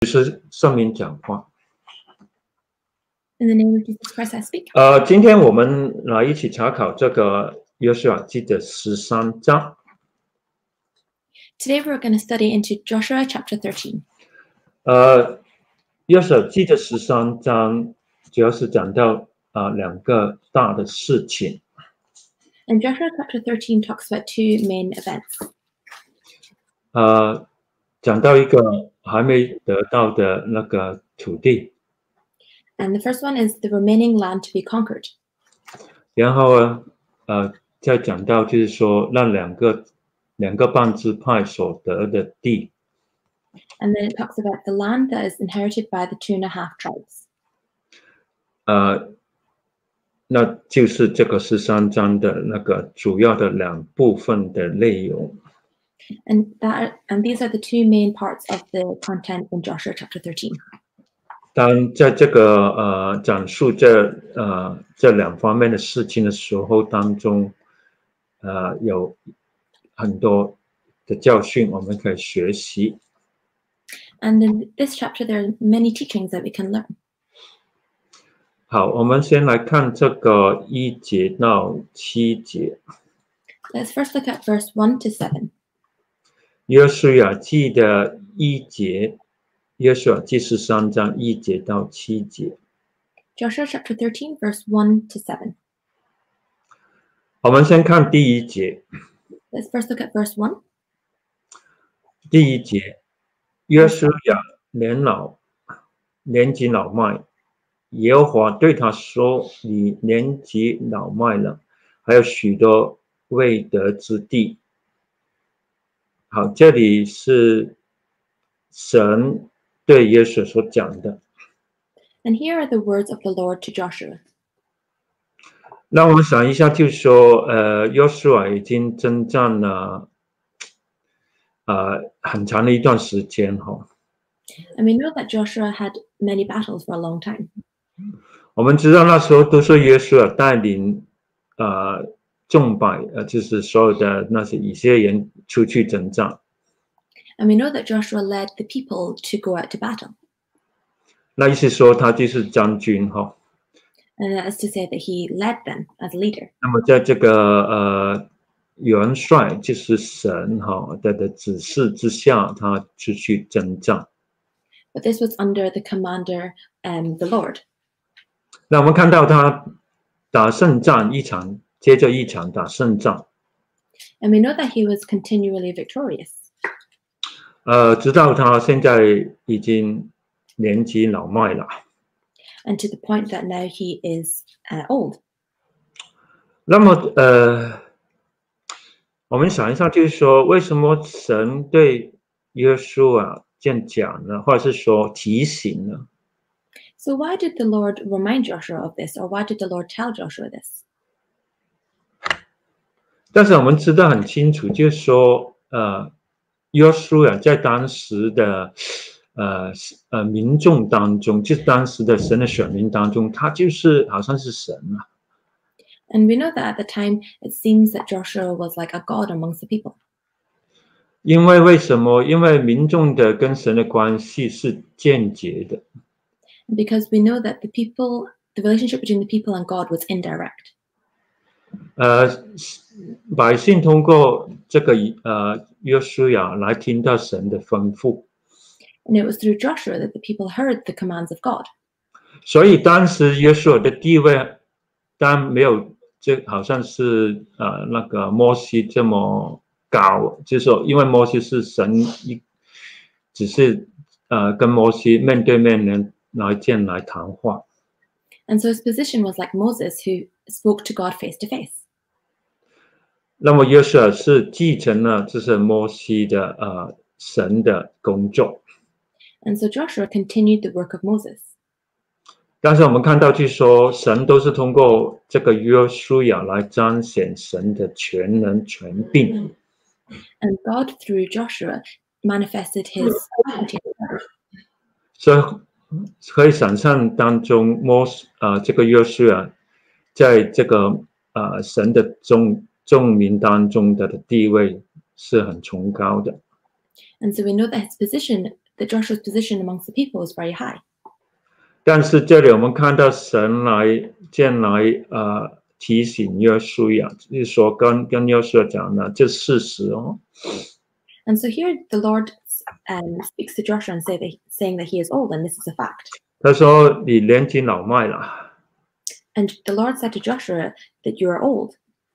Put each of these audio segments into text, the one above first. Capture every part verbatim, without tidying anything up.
是圣名讲话。 In the name of Jesus Christ, I speak. 呃，今天我们来一起查考这个约书亚记的十三章。 Today we're going to study into Joshua chapter thirteen. 呃，约书亚记的十三章主要是讲到啊、呃、两个大的事情。 And Joshua chapter thirteen talks about two main events. 呃，讲到一个还没得到的那个土地。 And the first one is the remaining land to be conquered. 然后呢，呃，再讲到就是说那两个两个半支派所得的地。 And then it talks about the land that is inherited by the two and a half tribes. 呃，那就是这个十三章的那个主要的两部分的内容。 And that and these are the two main parts of the content in Joshua chapter thirteen. 当在这个呃讲述这呃这两方面的事情的时候当中，呃有很多的教训我们可以学习。 And in this chapter there are many teachings that we can learn. 好，我们先来看这个一节到七节。 Let's first look at verse one to seven. 约书亚记的一节，约书亚记十三章一节到七节。 Joshua chapter thirteen, verse one to seven. 我们先看第一节。 Let's first look at verse one. 第一节，约书亚年老，年纪老迈，耶和华对他说：“你年纪老迈了，还有许多未得之地。”好，这里是神对约书亚所讲的。 And here are the words of the Lord to Joshua. 那我们想一下，就是说，呃，约书亚已经征战了，呃，很长的一段时间哈。 And we know that Joshua had many battles for a long time. 我们知道那时候都是约书亚带领，呃，众百，呃，就是所有的那些以色列人出去征战。 And we know that Joshua led the people to go out to battle. 那意思说他就是将军哈。 And that is to say that he led them as a leader. 那么在这个呃元帅就是神哈的的指示之下，他出去征战。 But this was under the commander, um, the Lord. 那我们看到他打胜仗一场接着一场打胜仗。 And we know that he was continually victorious. 呃，直到他现在已经年纪老迈了。 And to the point that now he is uh, old. 那么呃，我们想一下，就是说，为什么神对约书亚这样讲呢？或者是说提醒呢？ So why did the Lord remind Joshua of this, or why did the Lord tell Joshua this? 但是我们知道很清楚，就是说，呃，约书亚在当时的呃呃民众当中，就是当时的神的选民当中，他就是好像是神啊。 And we know that at the time, it seems that Joshua was like a god amongst the people. 因为为什么？因为民众的跟神的关系是间接的。 Because we know that the people, the relationship between the people and God was indirect. 呃，百姓通过这个呃约书亚来听到神的吩咐。 And it was through Joshua that the people heard the commands of God. 所以当时约书亚的地位，当然没有这好像是呃那个摩西这么高，就是说，因为摩西是神一，只是呃跟摩西面对面的来见来谈话。 And so his position was like Moses, who spoke to God face to face. 那么约书亚是继承了就是摩西的呃神的工作。 And so Joshua continued the work of Moses. 但是我们看到，就是说，神都是通过这个约书亚来彰显神的全能权柄。 And God, through Joshua, manifested his sovereignty. 所以可以想象当中，摩呃这个约书亚在这个呃神的众众民当中的地位是很崇高的。 And so we know that his position that Joshua's position amongst the people was very high. 但是这里我们看到神来进来呃提醒约书亚，就是说跟跟约书亚讲呢，这事实哦。 And so here the Lord um, speaks to Joshua and say that, saying that he is old, and this is a fact. 他说你年纪老迈了。 And the Lord said to Joshua that you are old.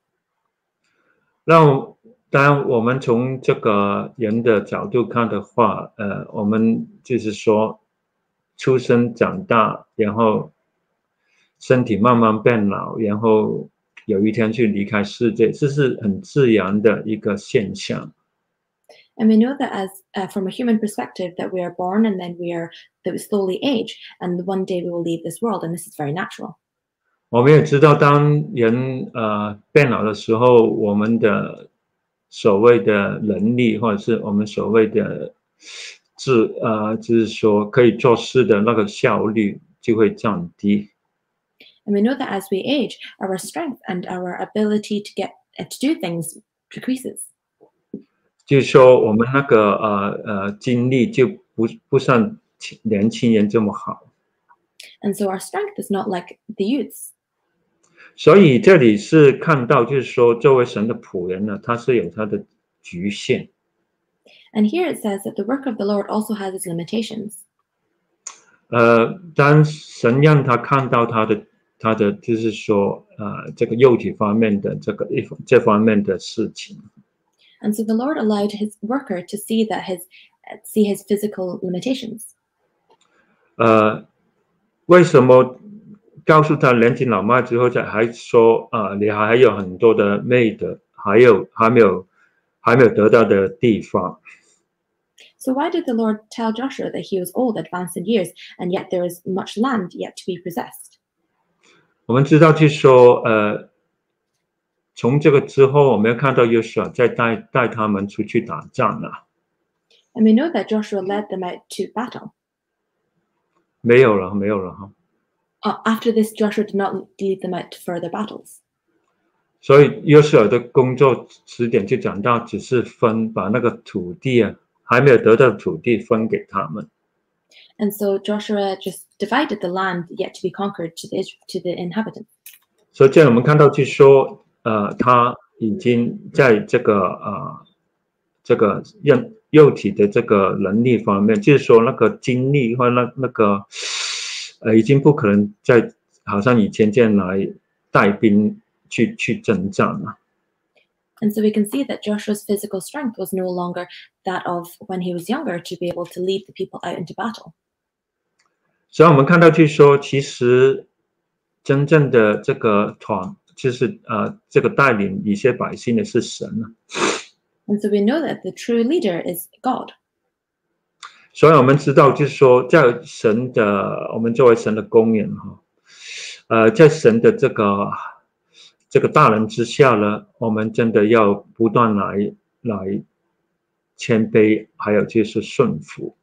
那当然，我们从这个人的角度看的话，呃，我们就是说，出生长大，然后身体慢慢变老，然后有一天去离开世界，这是很自然的一个现象。 And we know that as uh, from a human perspective that we are born and then we are that we slowly age, and one day we will leave this world, and this is very natural. 我们也知道，当人呃变老的时候，我们的所谓的能力，或者是我们所谓的自呃，就是说可以做事的那个效率就会降低。 And we know that as we age, our strength and our ability to get uh, to do things decreases. 就是说，我们那个呃呃精力就不不像年轻人这么好。 And so our strength is not like the youths. 所以这里是看到，就是说，作为神的仆人呢，他是有他的局限。 And here it says that the work of the Lord also has its limitations. 呃，当神让他看到他的他的，就是说，呃，这个肉体方面的这个一这方面的事情。 And so the Lord allowed his worker to see that his see his physical limitations. 呃，为什么告诉他年纪老迈之后，再还说啊、呃，你还有很多的美德，还有还没有还没有得到的地方。 So why did the Lord tell Joshua that he was old, advanced in years, and yet there is much land yet to be possessed? 我们知道，就是说，呃，从这个之后，我们要看到约书亚再带带他们出去打仗了。 And we know that Joshua led them out to battle. 没有了，没有了哈。 Uh, after this, Joshua did not lead them out to further battles. 所以约书亚的工作词典就讲到，只是分把那个土地啊，还没有得到的土地分给他们。 And so Joshua just divided the land yet to be conquered to the to the inhabitants. 所以这样我们看到，就说，呃，他已经在这个呃这个肉肉体的这个能力方面，就是说那个精力或那那个呃，已经不可能再好像以前这样来带兵去去征战了。 And so we can see that Joshua's physical strength was no longer that of when he was younger to be able to lead the people out into battle. 所以我们看到，就是说，其实真正的这个团，就是呃，这个带领一些百姓的是神啊。 And so we know that the true leader is God. 所以我们知道，就是说，在神的，我们作为神的工人哈，呃，在神的这个这个大能之下呢，我们真的要不断来来谦卑，还有就是顺服。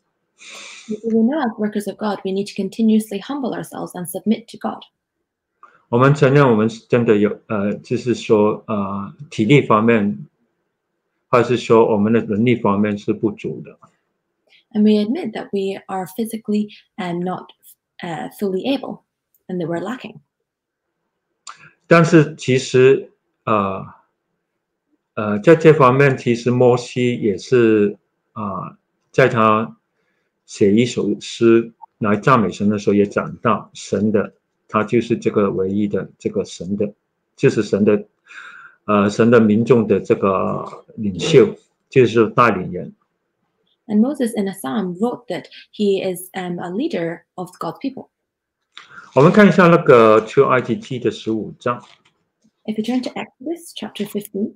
We know as workers of God, we need to continuously humble ourselves and submit to God. 我们承认，我们真的有呃，就是说呃，体力方面，或者是说我们的能力方面是不足的。 And we admit that we are physically and not uh, fully able, and that we're lacking. 但是其实呃呃，在这方面，其实摩西也是啊、呃，在他写一首诗来赞美神的时候，也讲到神的，他就是这个唯一的这个神的，就是神的呃神的民众的这个领袖，就是带领人。 And Moses in a psalm wrote that he is um, a leader of God's people. 我们看一下那个出埃及记的十五章。 If you turn to Exodus chapter fifteen.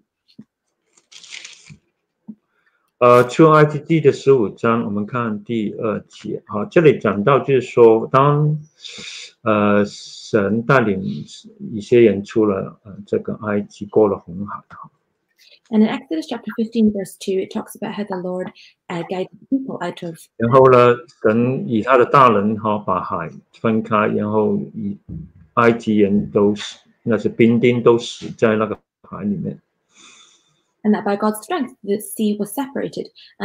呃，出埃及记的十五章，我们看第二节。好，这里讲到就是说，当呃神带领一些人出了呃这个埃及，过了红海。 And in Exodus chapter fifteen, verse two, it talks about how the Lord uh, guided the people out of. 然后呢，神以他的大能哈把海分开，然后以埃及人都死，那是兵丁都死在那个海里面。 And that by God's strength, the sea was separated, and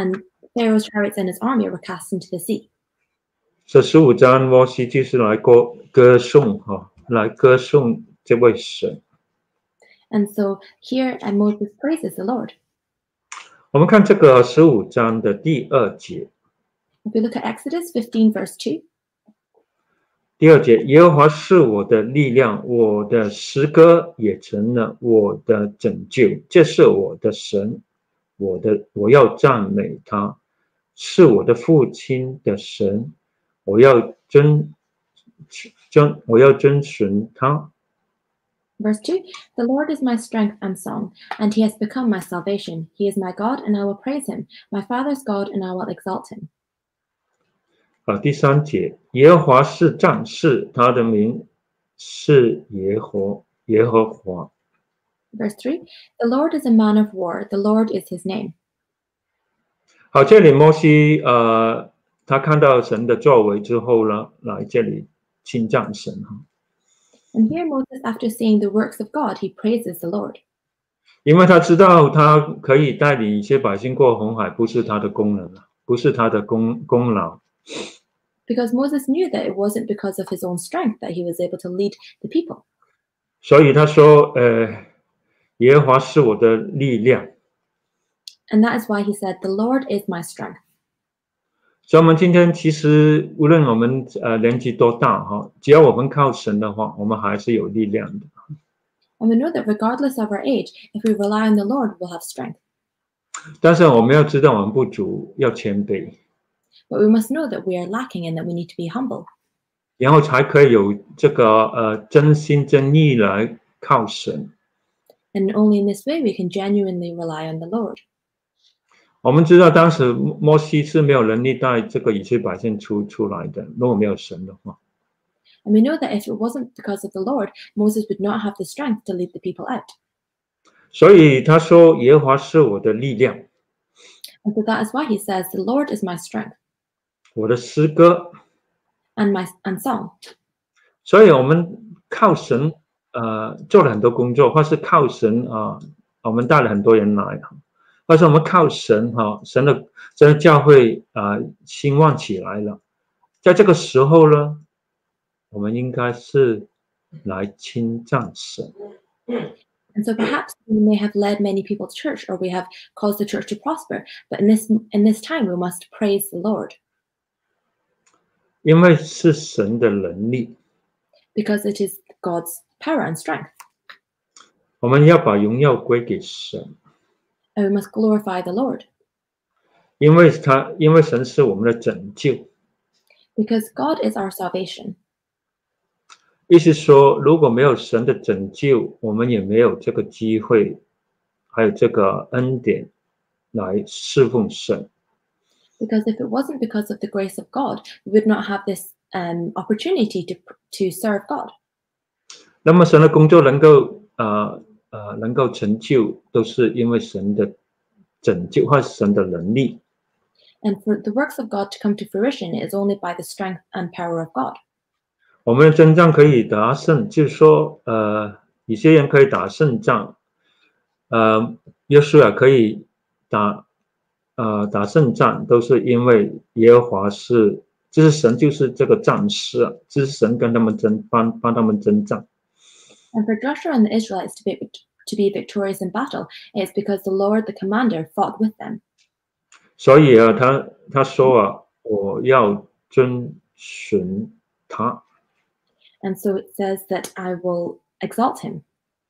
Pharaoh's chariots and his army were cast into the sea. 这十五章摩西就是来歌歌颂哈，来歌颂这位神。 And so here and Moses praises the Lord. 我们看这个十五章的第二节。 If we look at Exodus fifteen, verse two. 第二节，耶和华是我的力量，我的诗歌也成了我的拯救。这是我的神，我的我要赞美他，是我的父亲的神，我要遵遵我要遵循他。 Verse two, the Lord is my strength and song, and he has become my salvation. He is my God, and I will praise him, my father's God, and I will exalt him. 啊，第三节，耶和华是战士，他的名是耶和耶和华。 Verse three, the Lord is a man of war, the Lord is his name. 好，这里摩西呃，他看到神的作为之后呢，来这里称赞神哈。 And here Moses, after seeing the works of God, he praises the Lord. 因为他知道他可以带领一些百姓过红海，不是他的功能，不是他的功功劳。 Because Moses knew that it wasn't because of his own strength that he was able to lead the people. 所以他说：“呃，耶和华是我的力量。” And that is why he said, "The Lord is my strength." 所以，我们今天其实无论我们呃年纪多大哈，只要我们靠神的话，我们还是有力量的。 And we know that regardless of our age, if we rely on the Lord, we'll have strength. 但是我们要知道我们不足，要谦卑。 But we must know that we are lacking and that we need to be humble. 然后才可以有这个呃真心真意来靠神。 And only in this way we can genuinely rely on the Lord. 我们知道当时摩西是没有能力带这个以色列百姓出出来的，如果没有神的话。 And we know that if it wasn't because of the Lord, Moses would not have the strength to lead the people out. 所以他说：“耶和华是我的力量。” And so that is why he says, "The Lord is my strength." 我的诗歌 and my and song. 所以我们靠神呃做了很多工作，或是靠神啊、呃，我们带了很多人来，或是我们靠神哈、啊，神的神的教会啊、呃、兴旺起来了。在这个时候呢，我们应该是来称赞神。 And so perhaps we may have led many people to church, or we have caused the church to prosper. But in this in this time, we must praise the Lord. 因为是神的能力， because it is God's power and strength. 我们要把荣耀归给神， And we must glorify the Lord. 因为他，因为神是我们的拯救。 Because God is our salvation. 意思说，如果没有神的拯救，我们也没有这个机会，还有这个恩典来侍奉神。 Because if it wasn't because of the grace of God, we would not have this um, opportunity to to serve God. 那么神的工作能够呃呃能够成就，都是因为神的拯救或神的能力。 And for the works of God to come to fruition, it is only by the strength and power of God. 我们的征战可以打胜，就是说，呃，有些人可以打胜仗，呃，约书亚可以打，呃，打胜仗，都是因为耶和华是，就是神就是这个战士啊，就是神跟他们征，帮帮他们征战。 And for Joshua and the Israelites to be to be victorious in battle, it's because the Lord, the commander, fought with them. 所以啊，他他说啊，我要遵循他。 And so it says that I will exalt him.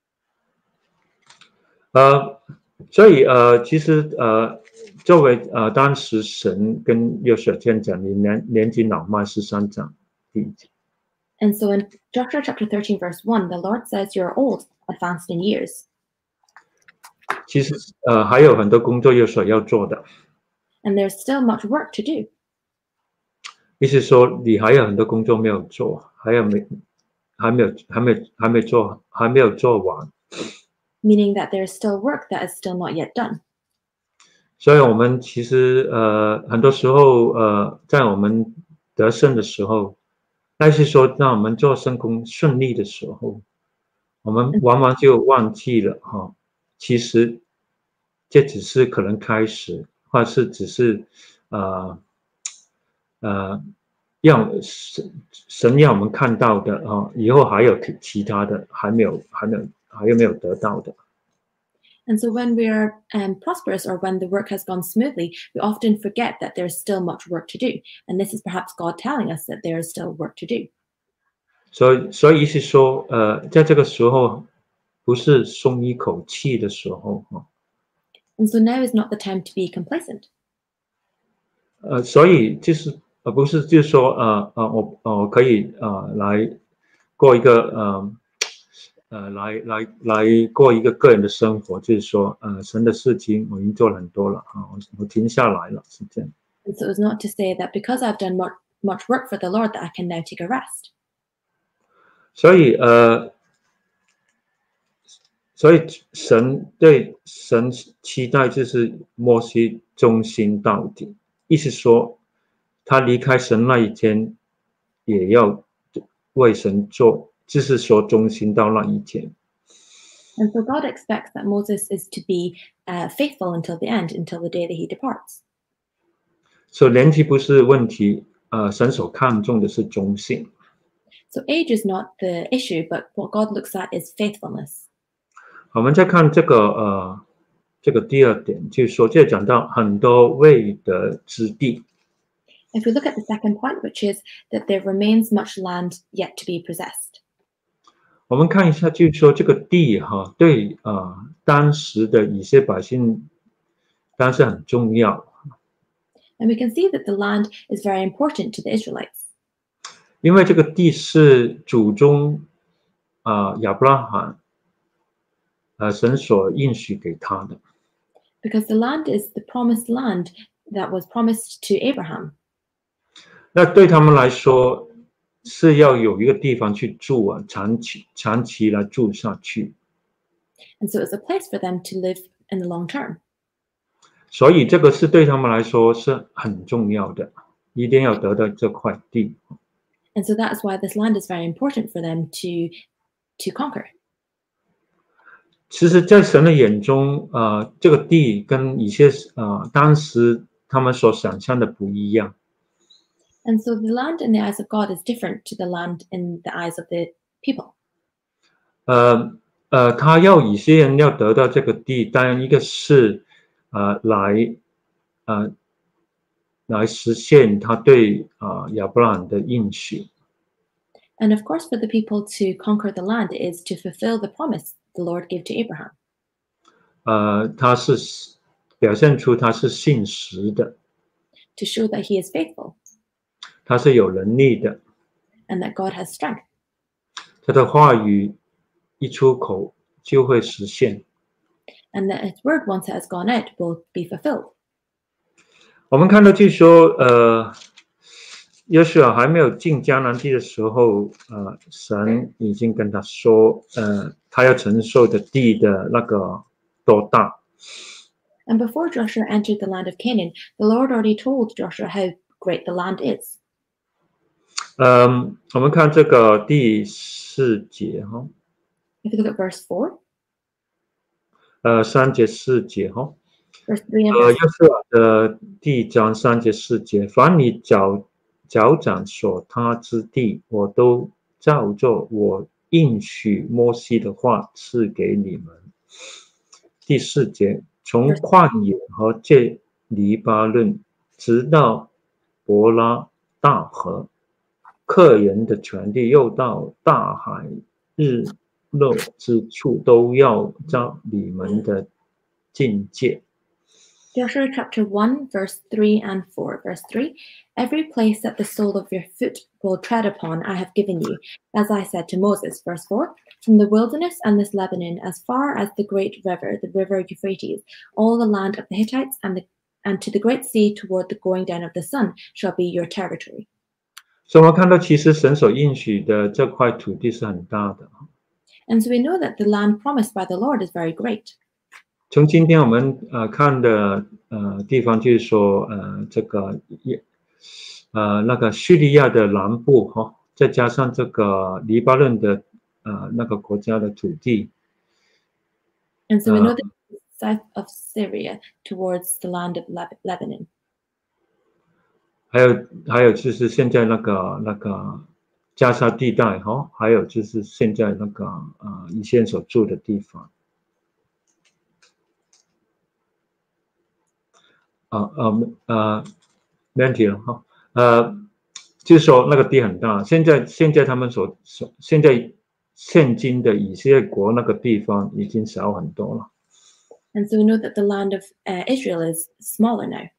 呃，所以呃，其实呃，作为呃当时神跟约书亚这样讲，你年年纪老迈十三章第一节。 And so in Joshua chapter thirteen, verse one, the Lord says, "You're old, advanced in years." 其实呃还有很多工作约书亚要做的， And there's still much work to do. 意思说你还有很多工作没有做，还有没还没有还没还没做还没有做完。 Meaning that there's still work that is still not yet done. 所以我们其实呃很多时候呃在我们得胜的时候，那是说当我们做圣工顺利的时候，我们往往就忘记了哈、哦，其实这只是可能开始， 话是只是呃呃要神神要我们看到的啊、哦，以后还有其他的还没有还没有还有没有得到的。 And so when we are um, prosperous or when the work has gone smoothly, we often forget that there's still much work to do. And this is perhaps God telling us that there is still work to do. 所以所以是说，呃，在这个时候不是松一口气的时候哈。 And so now is not the time to be complacent. 呃，所以就是呃不是就是说呃呃我呃我可以呃来过一个呃呃来来来过一个个人的生活，就是说呃神的事情我已经做了很多了啊，我我停下来了，是这样。 And so it's not to say that because I've done much, much work for the Lord that I can now take a rest. 所以呃所以神对神期待就是摩西忠心到底，意思说他离开神那一天也要为神做，就是说忠心到那一天。 And so God expects that Moses is to be uh, faithful until the end, until the day that he departs. 所以年纪不是问题，呃，神所看重的是忠信。 So age is not the issue, but what God looks at is faithfulness. 我们再看这个呃这个第二点，就是说这讲到很多未得之地。 If we look at the second point, which is that there remains much land yet to be possessed. 我们看一下，就是说这个地哈，对啊、呃、当时的以色列百姓当然是很重要。 And we can see that the land is very important to the Israelites. 因为这个地是祖宗啊、呃、亚伯拉罕呃神所应许给他的。 Because the land is the promised land that was promised to Abraham. 那对他们来说是要有一个地方去住啊，长期长期来住下去。 And so it's a place for them to live in the long term. 所以这个是对他们来说是很重要的，一定要得到这块地。 And so that's why this land is very important for them to, to conquer. 其实，在神的眼中，呃，这个地跟一些呃当时他们所想象的不一样。 And so the land in the eyes of God is different to the land in the eyes of the people. 呃呃，他要以色列人要得到这个地，当然一个是呃来呃来实现他对啊、呃、亚伯拉罕的应许。 And of course, for the people to conquer the land is to fulfill the promise the Lord gave to Abraham. 呃，他是表现出他是信实的， To show that he is faithful 他是有能力的， and that God has strength. 他的话语一出口就会实现。 And that his word, once it has gone out, will be fulfilled. 我们看到就是说，呃，约书亚还没有进迦南地的时候，呃，神已经跟他说，呃，他要承受的地的那个多大。 And before Joshua entered the land of Canaan, the Lord already told Joshua how great the land is. 嗯，我们看这个第四节哈， If you look at verse four, 呃，三节四节哈， verse three and 呃， verse 约书亚的第一章三节四节，凡你脚脚掌所他之地，我都照着我应许摩西的话赐给你们。第四节，从旷野和这黎巴嫩，直到伯拉大河，客人的全地，又到大海日落之处，都要照你们的境界。 Joshua chapter one, verse three and four. Verse three, every place that the sole of your foot will tread upon, I have given you, as I said to Moses. Verse four, from the wilderness and this Lebanon, as far as the great river, the river Euphrates, all the land of the Hittites and the and to the great sea toward the going down of the sun shall be your territory. 所以我们看到，其实神所应许的这块土地是很大的。 And so we know that the land promised by the Lord is very great. 从今天我们呃看的呃地方，就是说呃这个呃那个叙利亚的南部哈、哦，再加上这个黎巴嫩的呃那个国家的土地， And so we know that south of Syria towards the land of Leb- Lebanon. 还有还有就是现在那个那个加沙地带哈、哦，还有就是现在那个啊、呃、以前所住的地方。啊啊啊，没问题了哈。呃，就是说那个地很大，现在现在他们所所现在现今的以色列国那个地方已经少很多了。 And so we know that the land of uh, Israel is smaller now.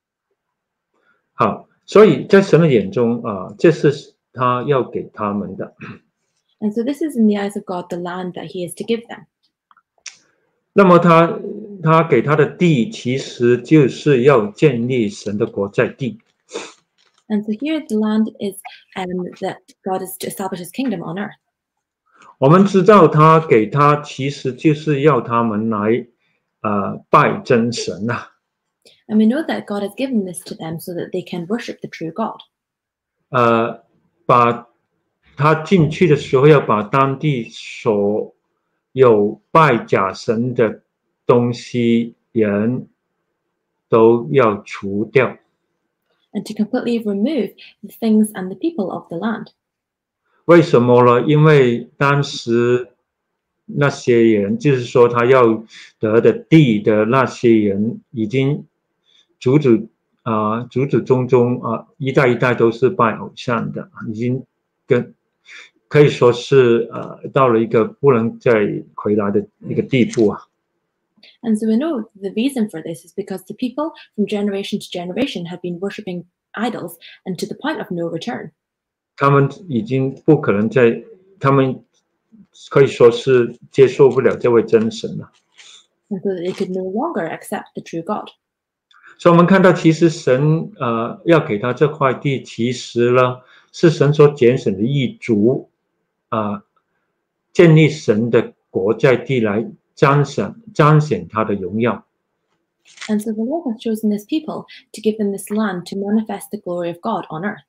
好，所以在神的眼中啊、呃，这是他要给他们的。 And so this is in the eyes of God the land that he is to give them. 那么他他给他的地，其实就是要建立神的国在地。 And so here the land is um, that God is to establish his kingdom on earth. 我们知道他给他，其实就是要他们来呃拜真神啊。 And we know that God has given this to them so that they can worship the true God. 呃，把他进去的时候，要把当地所有拜假神的东西人都要除掉。 And to completely remove the things and the people of the land. 为什么呢？因为当时那些人，就是说他要得的地的那些人，已经祖祖啊、呃、祖祖宗宗啊、呃、一代一代都是拜偶像的，已经跟可以说是呃到了一个不能再回来的一个地步啊。 And so we know the reason for this is because the people from generation to generation have been worshipping idols and to the point of no return. 他们已经不可能再，他们可以说是接受不了这位真神了。 And so that they could no longer accept the true God. 所以我们看到，其实神呃要给他这块地，其实呢是神所拣选的一族啊、呃，建立神的国在地来彰显彰显他的荣耀。 And so the Lord has chosen this people to give them this land to manifest the glory of God on earth.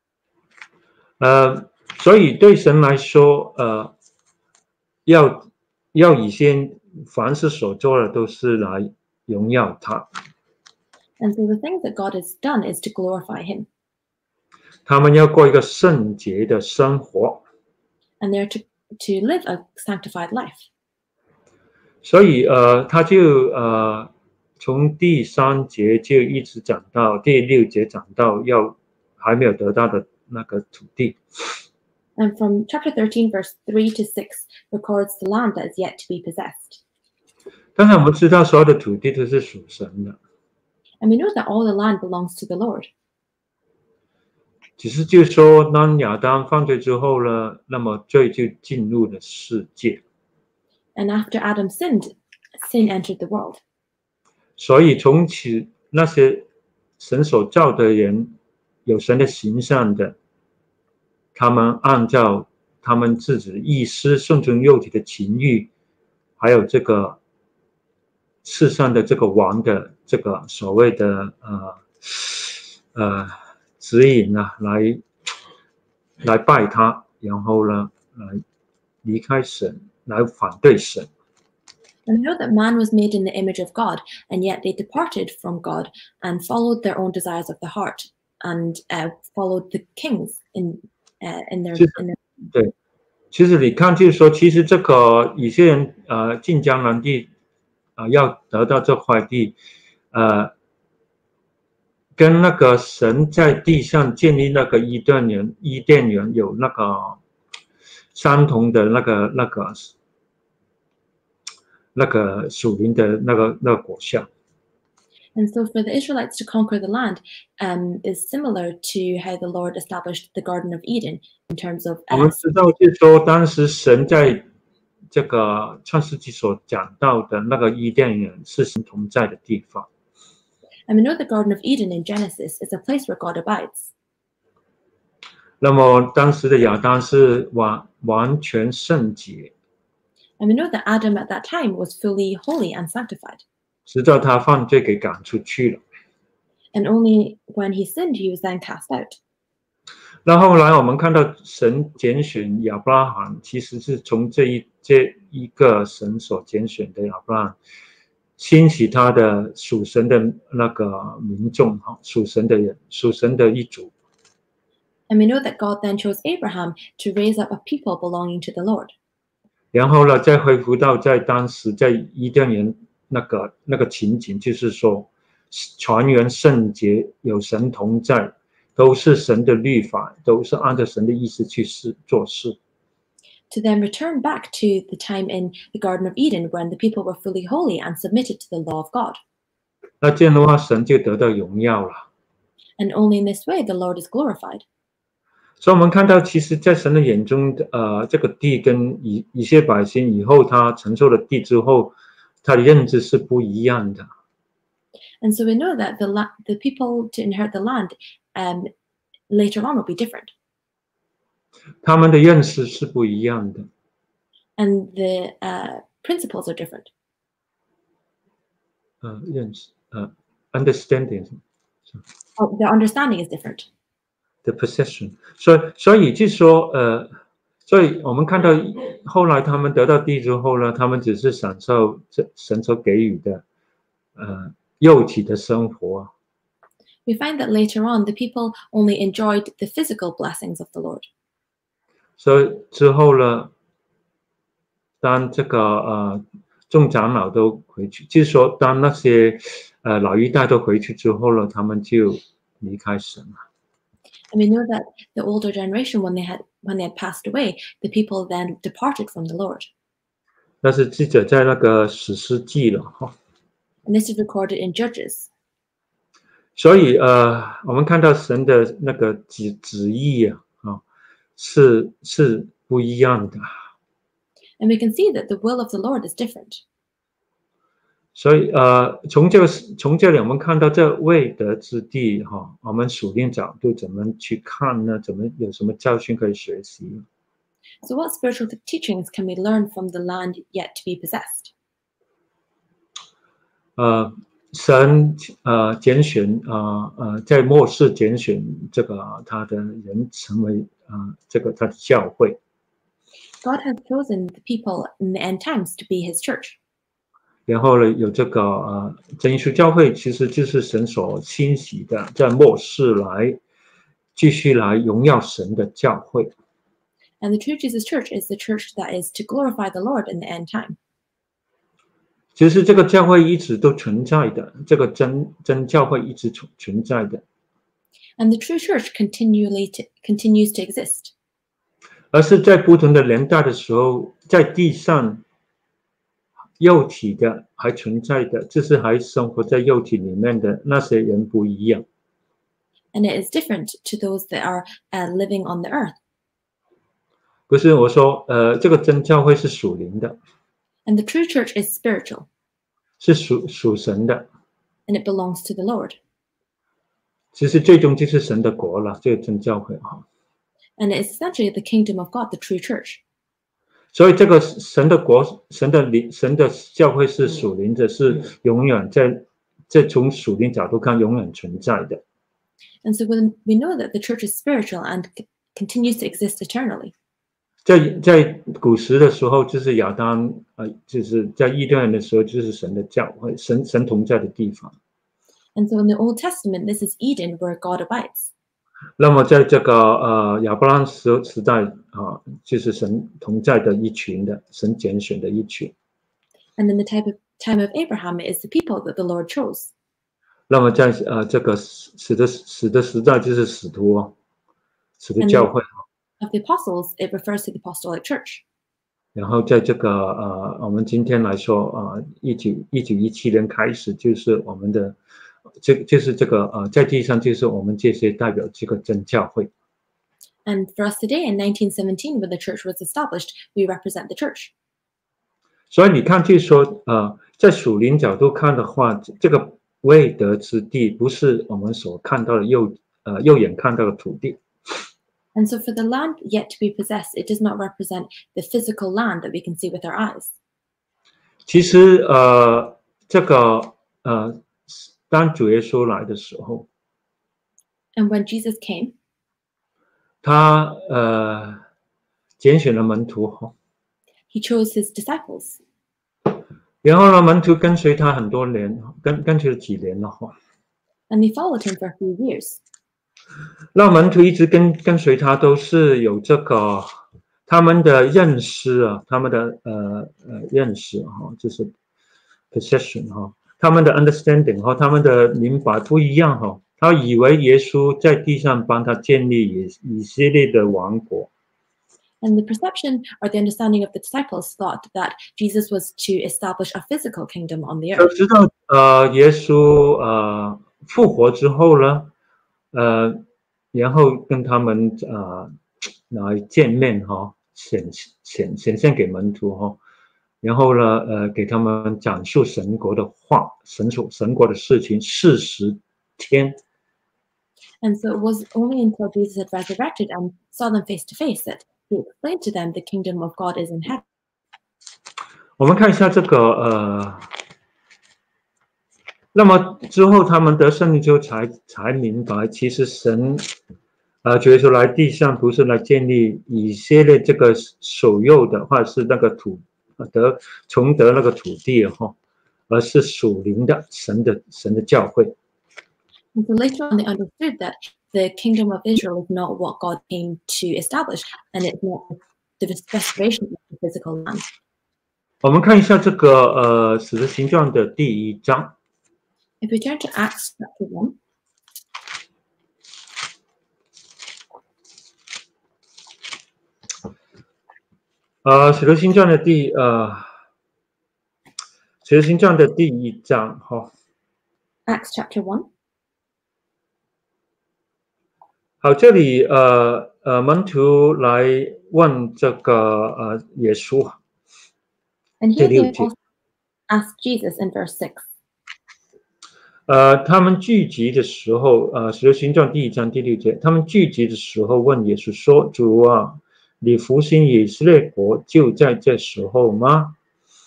呃，所以对神来说，呃，要要以先凡是所做的都是来荣耀他。 And so the thing that God has done is to glorify him. 他们要过一个圣洁的生活。 And they're to, to live a sanctified life. 所以呃，他就呃从第三节就一直讲到第六节，讲到要还没有得到的那个土地。 And from chapter thirteen, verse three to six, records the land that is yet to be possessed. 当然，我们知道所有的土地都是属神的。 And we know that all the land belongs to the Lord. 只是就是说，当亚当犯罪之后呢，那么罪就进入了世界。 And after Adam sinned, sin entered the world. 所以从此那些神所造的人，有神的形象的，他们按照他们自己的意思，顺从肉体的情欲，还有这个世上的这个王的这个所谓的呃呃指引啊，来来拜他，然后呢，来离开神，来反对神。 And we know that man was made in the image of God, and yet they departed from God and followed their own desires of the heart, and uh, followed the kings in uh, in their. In their 对，其实你看，就是说，其实这个以色列人呃进迦南地啊、呃，要得到这块地，呃，跟那个神在地上建立那个伊甸园，伊甸园有那个相同的那个那个。那个属灵的那个那个果效。 And so for the Israelites to conquer the land um, is similar to how the Lord established the Garden of Eden in terms of. 我们知道，就是说，当时神在这个创世纪所讲到的那个伊甸园是神同在的地方。 And we know the Garden of Eden in Genesis is a place where God abides. 那么当时的亚当是完完全圣洁。 And we know that Adam at that time was fully holy and sanctified. 直到他犯罪给赶出去了。 And only when he sinned, he was then cast out. 那后来我们看到神拣选亚伯拉罕，其实是从这一这一个神所拣选的亚伯拉罕， 兴起他的属神的那个民众哈，属神的人，属神的一族。 And we know that God then chose Abraham to raise up a people belonging to the Lord. 然后呢，再恢复到在当时在伊甸园那个那个情景，就是说，全员圣洁，有神同在，都是神的律法，都是按照神的意思去事做事。 To then return back to the time in the Garden of Eden when the people were fully holy and submitted to the law of God. 那这样的话，神就得到荣耀了。 And only in this way the Lord is glorified. 所以我们看到，其实，在神的眼中，呃，这个地跟以一些百姓以后他承受了地之后，他的认知是不一样的。 And so we know that the la- the people to inherit the land um, later on will be different. 他们的认识是不一样的。 And the uh, principles are different. 呃，认识，呃 ，understanding， Oh, their understanding is different. the possession。所以，所以就是说，呃，所以我们看到后来他们得到地之后呢，他们只是享受这神所给予的，呃，肉体的生活。 We find that later on the people only enjoyed the physical blessings of the Lord. 所以之后呢，当这个呃众长老都回去，就是说，当那些呃老一代都回去之后呢，他们就离开神了。 And we know that the older generation, when they had when they had passed away, the people then departed from the Lord. 但是记者在那个史诗记了哈， And this is recorded in Judges. 所以呃，我们看到神的那个旨旨意啊，啊，是是不一样的。 And we can see that the will of the Lord is different. 所以呃，从这个从这里我们看到这未得之地哈，我们属灵角度怎么去看呢？怎么有什么教训可以学习？ So what spiritual teachings can we learn from the land yet to be possessed? 呃，神呃拣选呃呃在末世拣选这个他的人成为呃这个他的教会。 God has chosen the people in the end times to be his church. 然后呢，有这个呃真耶稣教会，其实就是神所兴起的，在末世来继续来荣耀神的教会。 And the True Jesus Church is the church that is to glorify the Lord in the end time. 其实这个教会一直都存在的，这个真真教会一直存存在的， And the true church continually to, continues to exist. 而是在不同的年代的时候，在地上肉体的还存在的，就是还生活在肉体里面的那些人不一样。 And it is different to those that are uh, living on the earth. 不是我说，呃，这个真教会是属灵的， And the true church is spiritual, 是属属神的。 and it belongs to the Lord. 其实最终就是神的国了，这个真教会哈。 And it is essentially the kingdom of God, the true church. 所以这个神的国，神的灵，神的教会是属灵的，是永远在，在从属灵角度看永远存在的。 And so when we know that the church is spiritual and c- continues to exist eternally. 在在古时的时候，就是亚当，呃，就是在伊甸园的时候，就是神的教会，神神同在的地方。 And so in the Old Testament, this is Eden where God abides. 那么在这个呃亚伯拉罕时时代啊，就是神同在的一群的，神拣选的一群。 And in the type of time of Abraham, it is the people that the Lord chose. 那么在呃这个使的使的时代，就是使徒哦，使徒 And 教会。 of the apostles, it refers to the apostolic church. 然后在这个呃，我们今天来说啊，一九一九一七年开始，就是我们的这就是这个呃，在地上就是我们这些代表这个真教会。 And for us today, in nineteen seventeen, when the church was established, we represent the church. 所以你看，就是说呃，在属灵角度看的话，这个未得之地不是我们所看到的肉呃肉眼看到的土地。 And so for the land yet to be possessed, it does not represent the physical land that we can see with our eyes. 其实呃，这个呃，当主耶稣来的时候， And when Jesus came, 他呃拣选了门徒哈。 he chose his disciples. 然后呢，门徒跟随他很多年，跟跟随了几年了哈。 And they followed him for a few years. 那门徒一直跟跟随他，都是有这个他们的认识啊，他们的呃呃认识哈，就是 perception 哈，他们的 understanding 哈，他们的明白不一样哈。他以为耶稣在地上帮他建立以以色列的王国。 And the perception or the understanding of the disciples thought that Jesus was to establish a physical kingdom on the 都 earth. 知道呃，耶稣呃复活之后呢，呃，然后跟他们呃来见面哈，显显显现给门徒哈，然后呢，呃，给他们讲述神国的话，神所神国的事情，四十天。 And so it was only until Jesus had resurrected and saw them face to face that he explained to them the kingdom of God is in heaven. 我们看一下这个呃，那么之后他们得圣灵之后才才明白，其实神呃，主耶稣来地上不是来建立以色列这个所有的，或者是那个土得重得那个土地哈，而是属灵的神的神的教会。 And so later on, they understood that the kingdom of Israel is not what God came to establish, and it's not the restoration of the physical land. 我们看一下这个呃《使徒行传》的第一章。 If we turn to Acts chapter one. 呃，《使徒行传》的第呃，《使徒行传》的第一章哈。 Acts chapter one. 好，这里呃呃门徒来问这个呃耶稣。 And here they also asked Jesus in verse six. 呃，他们聚集的时候，呃，《使徒行传》第一章第六节，他们聚集的时候问耶稣说：“主啊，你复兴以色列国就在这时候吗？”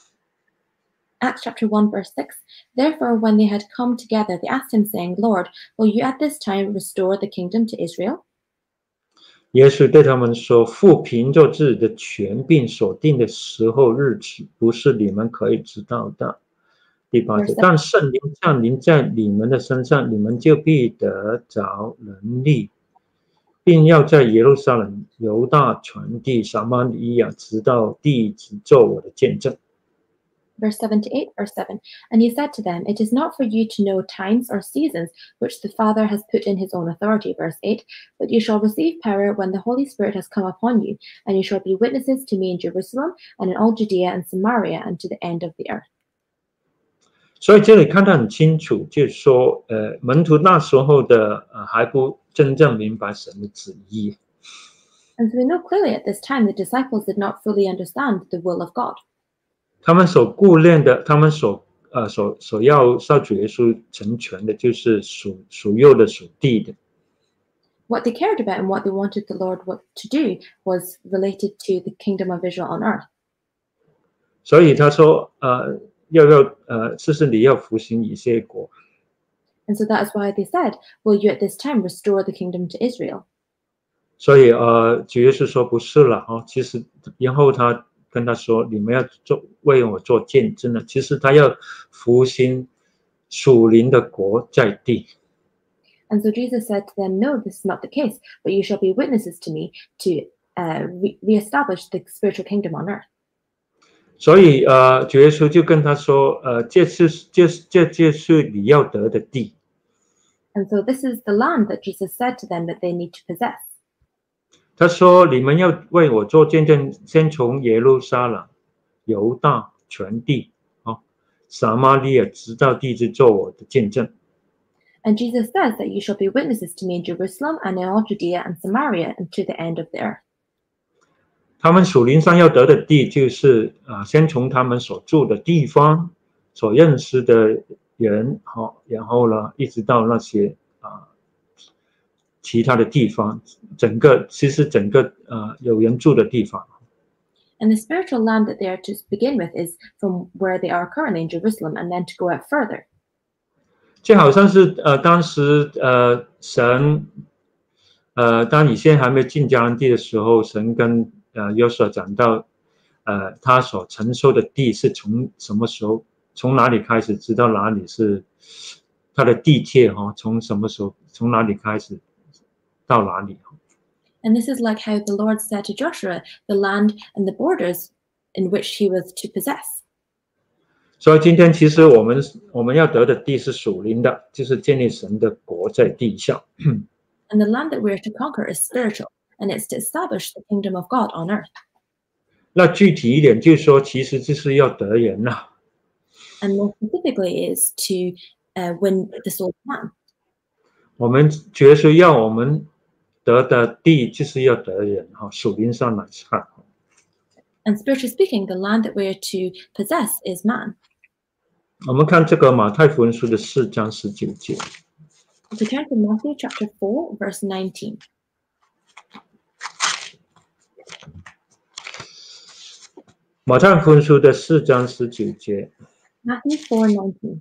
Acts chapter one verse six. Therefore, when they had come together, they asked him, saying, Lord, will you at this time restore the kingdom to Israel? 耶稣对他们说：“父凭着自己的权柄所定的时候日子，不是你们可以知道的。”第八节，但圣灵降临在你们的身上，你们就必得着能力，并要在耶路撒冷、犹大全地、撒玛利亚，直到地极做我的见证。 Verse seven to eight, verse seven. And he said to them, It is not for you to know times or seasons which the Father has put in his own authority. Verse eight. But you shall receive power when the Holy Spirit has come upon you, and you shall be witnesses to me in Jerusalem and in all Judea and Samaria and to the end of the earth. 所以这里看得很清楚，就是说，呃，门徒那时候的呃还不真正明白神的旨意。 And so we know clearly at this time the disciples did not fully understand the will of God. 他们所顾念的，他们所呃所所要照主耶稣成全的，就是属属肉的、属地的。 What they cared about and what they wanted the Lord what to do was related to the kingdom of Israel on earth. 所以他说，呃，要要呃，是是你要复兴以色列国。 And so that is why they said, Will you at this time restore the kingdom to Israel? 所以呃，主耶稣说不是了哦，其实然后他跟他说，你们要做为我做见证了。其实他要复兴属灵的国在地。 And so Jesus said to them, No, this is not the case, but you shall be witnesses to me to uh, re- reestablish the spiritual kingdom on earth. 所以呃，主耶稣就跟他说，呃，这是这这就是你要得的地。 And so this is the land that Jesus said to them that they need to possess. 他说：“你们要为我做见证，先从耶路撒冷、犹大全地、哦，撒玛利亚，直到地极做我的见证。” And Jesus says that you shall be witnesses to me in Jerusalem and in all Judea and Samaria and to the end of the earth. 他们属灵上要得的地，就是啊、呃，先从他们所住的地方、所认识的人，好、哦，然后呢，一直到那些啊、呃、其他的地方，整个其实整个呃有人住的地方。 And the spiritual land that they are to begin with is from where they are currently in Jerusalem, and then to go out further. 就好像是呃当时呃神呃当以色列还没进迦南地的时候，神跟呃约瑟讲到，呃他所承受的地是从什么时候从哪里开始，知道哪里是它的地界哈、哦，从什么时候，从哪里开始到哪里。 And this is like how the Lord said to Joshua, the land and the borders in which he was to possess. 所以今天其实我们我们要得的地是属灵的，就是建立神的国在地上。 And the land that we are to conquer is spiritual, and it's to establish the kingdom of God on earth. 那具体一点，就是说，其实就是要得人呐、啊。 And more specifically is to uh, win the soul of man. 我们觉得要我们得的地，就是要得人哈，属灵上来看。 And spiritually speaking, the land that we are to possess is man. 我们看这个马太福音书的四章十九节。 To turn to Matthew chapter four, verse nineteen. 马太福音书的四章十九节。 Matthew four nineteen.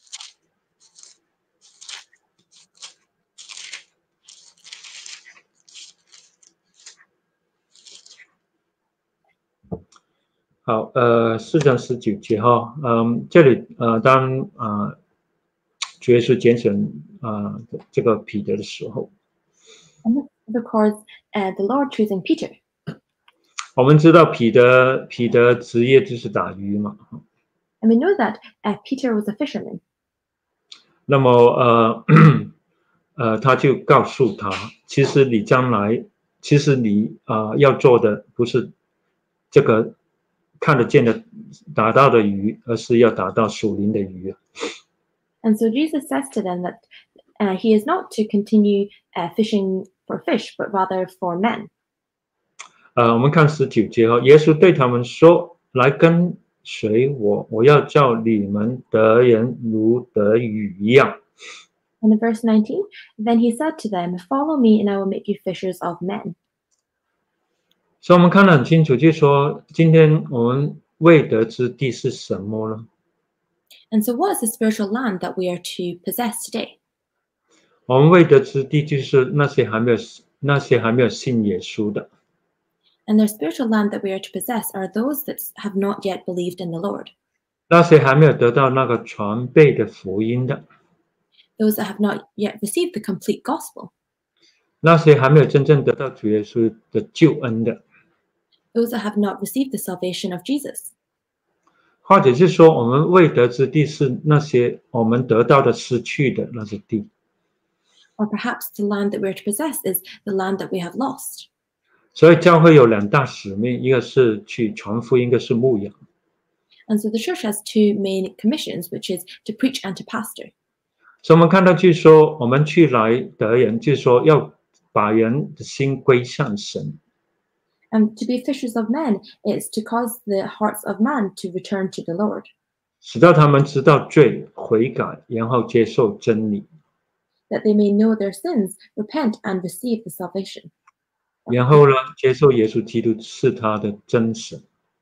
好，呃，四章十九节哈，嗯，这里呃，当呃，主耶稣拣选啊这个彼得的时候， And this records uh, the Lord choosing Peter. 我们知道彼得彼得职业就是打鱼嘛， And we know that uh, Peter was a fisherman. 那么呃呃，他就告诉他，其实你将来，其实你啊、呃、要做的不是这个看得见的打到的鱼，而是要打到属灵的鱼。 And so Jesus says to them that uh, he is not to continue uh, fishing for fish, but rather for men. 呃，我们看十九节哈，耶稣对他们说：“来跟随我，我要叫你们得人如得鱼一样。” And in verse nineteen, then he said to them, "Follow me, and I will make you fishers of men." 所以我们看得很清楚，就是说，今天我们未得之地是什么呢？ And so, what is the spiritual land that we are to possess today? 我们未得之地就是那些还没有那些还没有信耶稣的。 And the spiritual land that we are to possess are those that have not yet believed in the Lord. 那些还没有得到那个传备的福音的， Those that have not yet received the complete gospel. 那些还没有真正得到主耶稣的救恩的， Those that have not received the salvation of Jesus. 或者是说，我们未得之地是那些我们得到的失去的那些地。 Or perhaps the land that we are to possess is the land that we have lost. 所以教会有两大使命，一个是去传福音，一个是牧养。 And so the church has two main commissions, which is to preach and to pastor. 所以我们看到，就是说，我们去来得人，就是说要把人的心归向神。 And to be fishers of men is to cause the hearts of man to return to the Lord, 使到他们知道罪、悔改，然后接受真理， that they may know their sins, repent, and receive the salvation, 然后呢，接受耶稣基督是他的真神，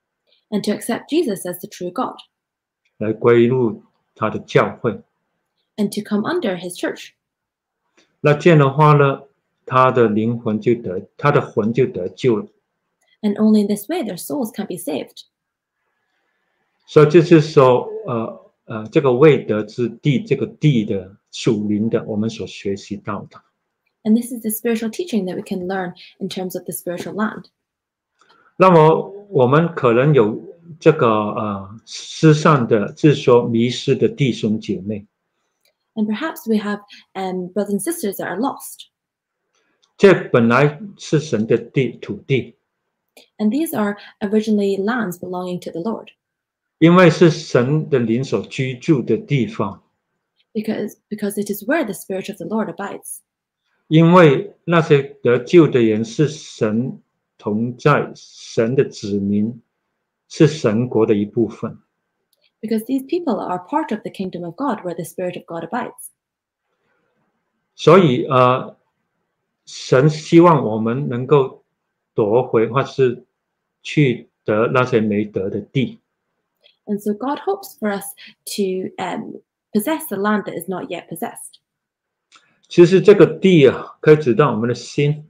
and to accept Jesus as the true God, 来归入他的教会。 and to come under his church. 那这样的话呢，他的灵魂就得，他的魂就得救了。 And only in this way their souls can be saved. 所以就是说，呃呃，这个未得之地，这个地的属灵的，我们所学习到的。 And this is the spiritual teaching that we can learn in terms of the spiritual land. 那么我们可能有这个呃世上的，就是说迷失的弟兄姐妹， And perhaps we have um, brothers and sisters that are lost. 这本来是神的地土地， And these are originally lands belonging to the Lord, 因为是神的灵所居住的地方， because, because it is where the Spirit of the Lord abides. 因为那些得救的人是神同在，神的子民，是神国的一部分。 Because these people are part of the kingdom of God, where the Spirit of God abides. 所以呃，神希望我们能够夺回，或是去得那些没得的地。 And so God hopes for us to um, possess the land that is not yet possessed. 其实这个地啊，可以指到我们的心，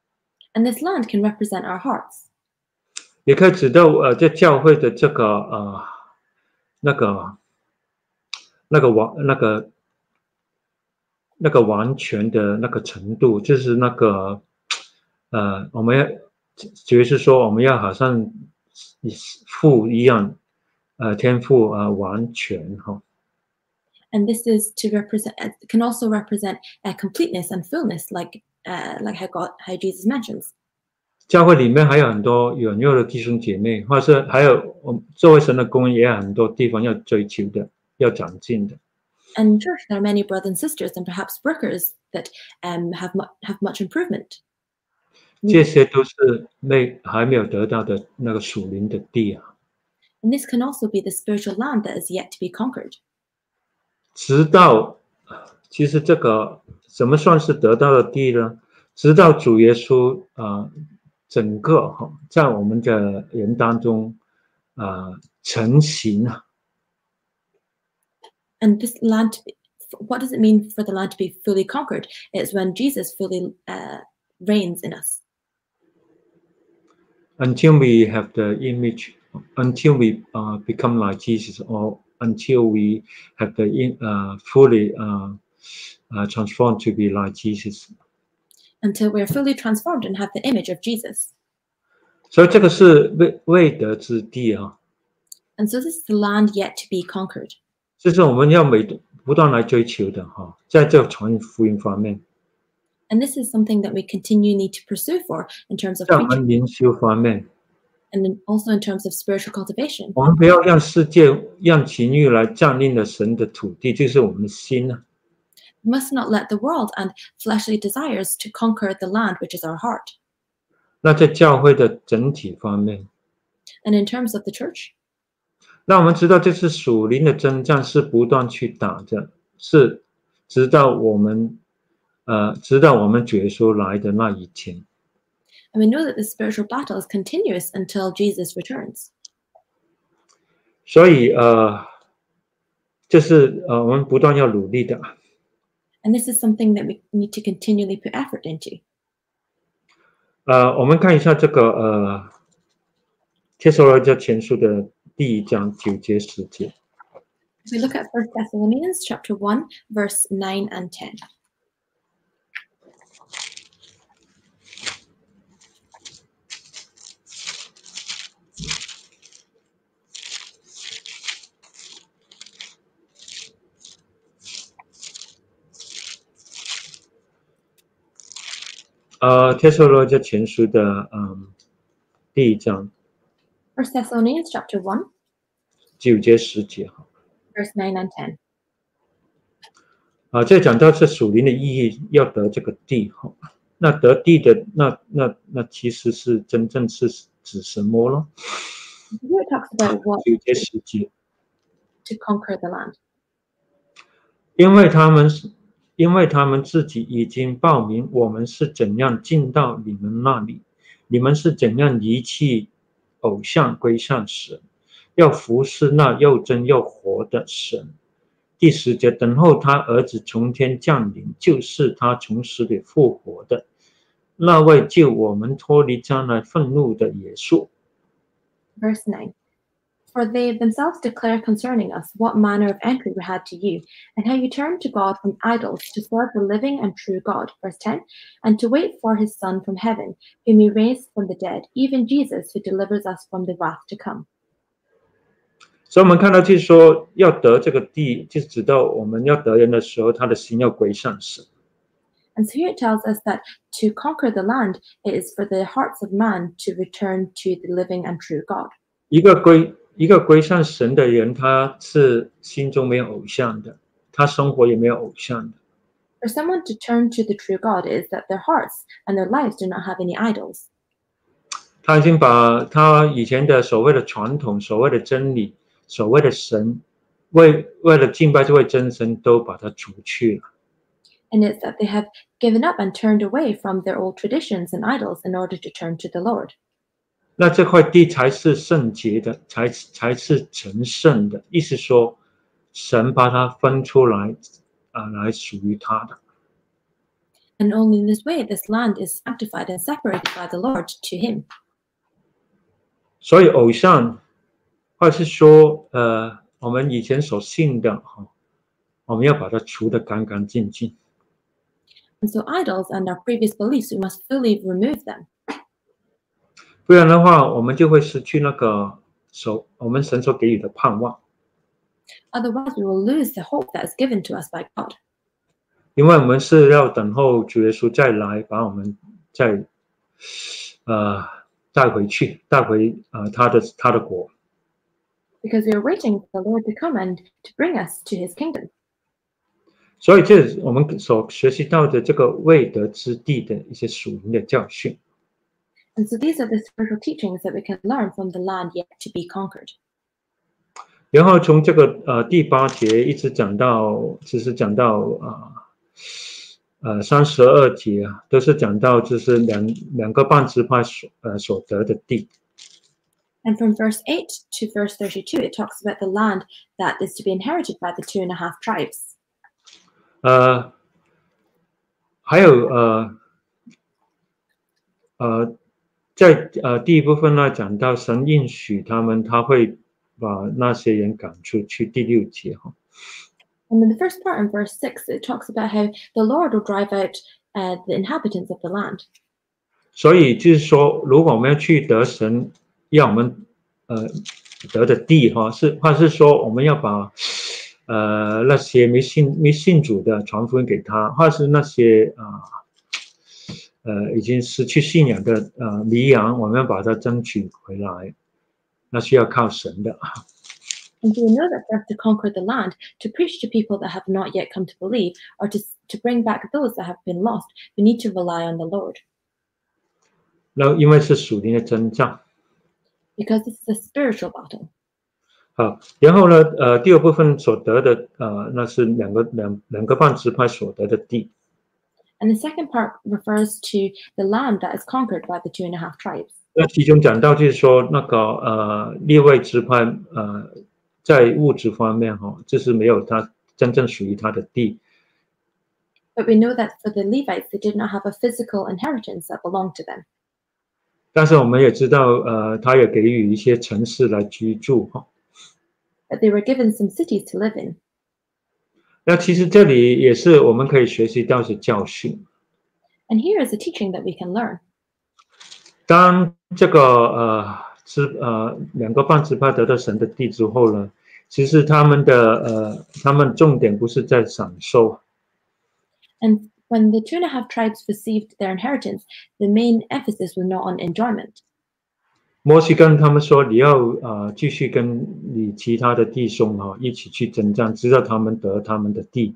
And this land can represent our hearts. 也可以指到呃，在教会的这个呃那个那个完那个那个完全的那个程度，就是那个呃，我们要就是说我们要好像父一样，呃，天赋啊、呃、完全哈。 And this is to represent, can also represent a completeness and fullness, like uh, like how God, how Jesus mentions. 教会里面还有很多软弱的弟兄姐妹，或是还有我们作为神的工也有很多地方要追求的，要长进的。 And in church, there are many brothers and sisters, and perhaps workers that um, have mu- have much improvement. 这些都是没还没有得到的那个属灵的地啊。 And this can also be the spiritual land that is yet to be conquered. 直到，其实这个什么算是得到的地呢？直到主耶稣啊、呃，整个哈在我们的人当中啊、呃、成型啊。 And this land, to be, what does it mean for the land to be fully conquered? It's when Jesus fully uh, reigns in us. Until we have the image, until we uh, become like Jesus, or until we have the in, uh, fully uh, uh, transformed to be like Jesus. Until we're fully transformed and have the image of Jesus. 所以这个是未未得之地啊。 And so this is the land yet to be conquered. 这是我们要每不断来追求的哈，在这个传福音方面。 And this is something that we continue need to pursue for in terms of 在我们 preaching, 灵修方面， and then also in terms of spiritual cultivation. 我们不要让世界、让情欲来占领了神的土地，就是我们的心啊。 We must not let the world and fleshly desires to conquer the land, which is our heart. 那在教会的整体方面， And in terms of the church, 让我们知道这是属灵的征战，是不断去打的，是直到我们呃，直到我们主耶稣来的那一天。 and we know that the spiritual battle is continuous until Jesus returns. 所以呃，这是呃我们不断要努力的。 And this is something that we need to continually put effort into. 呃，我们看一下这个呃，帖撒罗尼迦前书的第一章九节十节。 If we look at First Thessalonians chapter one, verse nine and ten. 呃，帖撒罗尼迦前书的嗯第一章 First Thessalonians chapter one, 九节十节哈。 verse nine and ten. 啊，这讲到是属灵的意义，要得这个地哈。那得地的那那那其实是真正是指什么咯？ Here it talks about what 九节十节， to conquer the land. 因为他们是，因为他们自己已经报明我们是怎样进到你们那里，你们是怎样离弃偶像归向神，要服侍那又真又活的神。第十节，等候他儿子从天降临，就是他从死里复活的那位救我们脱离将来愤怒的耶稣。 Verse nine. For they themselves declare concerning us what manner of entry we had to you, and how you turned to God from idols to serve the living and true God. Verse ten. And to wait for his Son from heaven, whom he raised from the dead, even Jesus, who delivers us from the wrath to come. 所以我们看到就是说要得这个地，就是指到我们要得人的时候，他的心要归向神。 And so here it tells us that to conquer the land, it is for the hearts of man to return to the living and true God. 一个归一个归向神的人，他是心中没有偶像的，他生活也没有偶像的。 For someone to turn to the true God is that their hearts and their lives do not have any idols. 他已经把他以前的所谓的传统、所谓的真理、所谓的神，为为了敬拜这位真神，都把它除去了。 And it's that they have given up and turned away from their old traditions and idols in order to turn to the Lord. 那这块地才是圣洁的，才才是成圣的。意思说，神把它分出来，啊、呃，来属于他的。 And only in this way, this land is sanctified and separated by the Lord to him. 所以偶像，或是说，呃，我们以前所信的哈， 我们要把它除得干干净净。 And so idols and our previous beliefs, we must fully remove them. 不然的话，我们就会失去那个所我们神所给予的盼望。 Otherwise, we will lose the hope that is given to us by God. 因为我们是要等候主耶稣再来，把我们再呃带回去，带回呃他的他的国。 Because we are waiting for the Lord to come and to bring us to His kingdom. 所以这是我们所学习到的这个未得之地的一些属灵的教训。 And so these are the spiritual teachings that we can learn from the land yet to be conquered. 然后从这个呃第八节一直讲到，其实讲到啊呃三十二节啊，都是讲到就是两两个半支派所呃所得的地。 And from verse eight to verse thirty-two, it talks about the land that is to be inherited by the two and a half tribes. 呃，还有呃呃，在呃第一部分呢讲到神应许他们，他会把那些人赶出去。第六节哈。 And in the first part, in verse six, it talks about how the Lord will drive out uh, the inhabitants of the land. 所以就是说，如果我们要去得神要我们呃得的地哈，是或是说我们要把呃那些没信没信主的传福音给他，或是那些啊呃, 呃已经失去信仰的呃迷羊，我们要把它争取回来，那需要靠神的。 And so we know that for us to conquer the land, to preach to people that have not yet come to believe, or to, to bring back those that have been lost, we need to rely on the Lord. 那因为是属灵的征战。 Because this is a spiritual battle. 好，然后呢，呃，第二部分所得的，呃，那是两个两两个半支派所得的地。 And the second part refers to the land that is conquered by the two and a half tribes. 那其中讲到就是说，那个呃，利未支派，呃，在物质方面哈，就是没有他真正属于他的地。 But we know that for the Levites, they did not have a physical inheritance that belonged to them. 但是我们也知道，呃，他也给予一些城市来居住哈。 But they were given some cities to live in. 那其实这里也是我们可以学习到的教训。 And here is a teaching that we can learn. 当这个呃支呃两个半支派得到神的地之后呢，其实他们的呃他们重点不是在享受。 And when the two and a half tribes received their inheritance, the main emphasis was not on enjoyment. 摩西跟他们说：“你要呃继续跟你其他的弟兄哈、哦、一起去征战，直到他们得他们的地。”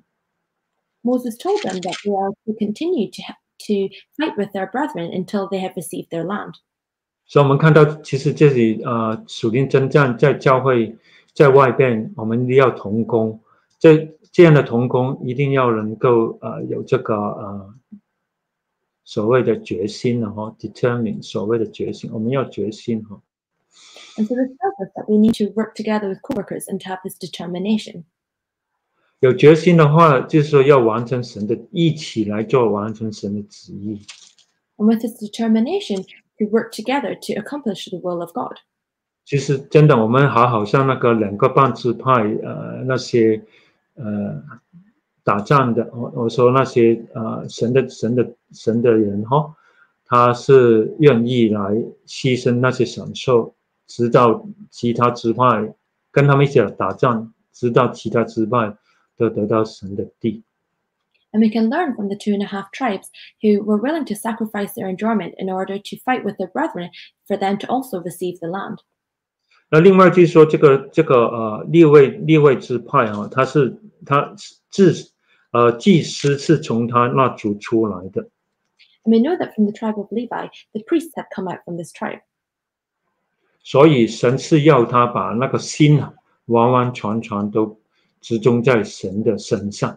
Moses told them that they are to continue to to fight with their brethren until they have received their land. 所以我们看到，其实这里呃属灵征战在教会在外边，我们要同工。这这样的同工一定要能够呃有这个呃所谓的决心的哈 ，determine 所谓的决心，我们要决心哈。 And so this tells us that we need to work together with coworkers and to have this determination. 有决心的话，就是说要完成神的，一起来做完成神的旨意。 And with this determination to work together to accomplish the will of God. 其实真的，我们好好像那个两个半支派，呃，那些呃打仗的，我我说那些呃神的神的神的人哈、哦，他是愿意来牺牲那些享受，直到其他支派跟他们一起打仗，直到其他支派都得到神的地。 And we can learn from the two and a half tribes who were willing to sacrifice their enjoyment in order to fight with their brethren for them to also receive the land. 那另外就是说，这个这个呃利未利未支派啊，他是他自呃祭司是从他那族出来的。 And we know that from the tribe of Levi, the priests had come out from this tribe. 所以神是要他把那个心啊完完全全都集中在神的身上。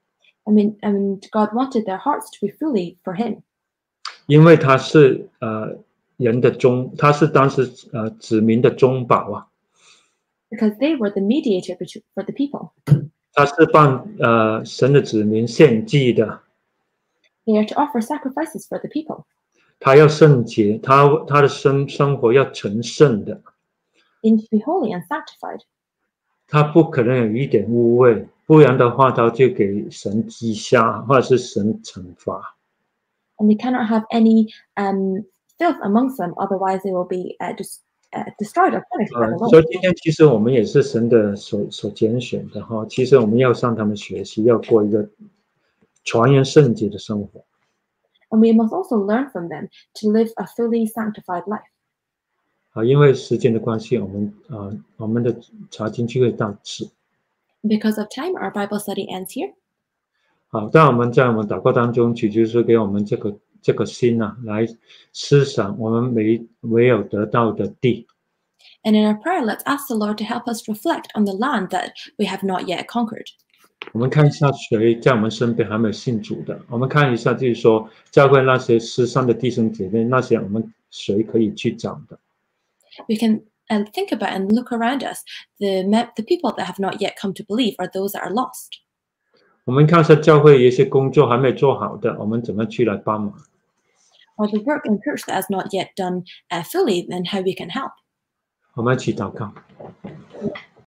I mean, and God wanted their hearts to be fully for Him. 因为他是呃人的中，他是当时呃子民的中保啊。 Because they were the mediator for the people. 他是帮呃神的子民献祭的。 They are to offer sacrifices for the people. 他要圣洁，他他的生生活要成圣的。 They need to be holy and sanctified. 他不可能有一点污秽， 不然的话，他就给神击杀，或者是神惩罚。 And they cannot have any um, filth amongst them, otherwise they will be uh, just uh, destroyed or punished by 呃， the 所 Lord. 以今天其实我们也是神的所所拣选的哈。其实我们要向他们学习，要过一个传扬圣洁的生活。 And we must also learn from them to live a fully sanctified life. 啊，因为时间的关系，我们啊，我们的查经就会到此。 Because of time, our Bible study ends here. 好，但我们在我们祷告当中，祈求说给我们这个这个心啊，来思想我们没没有得到的地。 And in our prayer, let's ask the Lord to help us reflect on the land that we have not yet conquered. 我们看一下谁在我们身边还没有信主的，我们看一下就是说教会那些失丧的弟兄姐妹，那些我们谁可以去找的。 We can uh, think about and look around us. The, the people that have not yet come to believe are those that are lost. 我们看一下教会有一些工作还没做好的，我们怎么去来帮忙？ Or the work in church that has not yet done uh, fully, and how we can help. 我们一起祷告。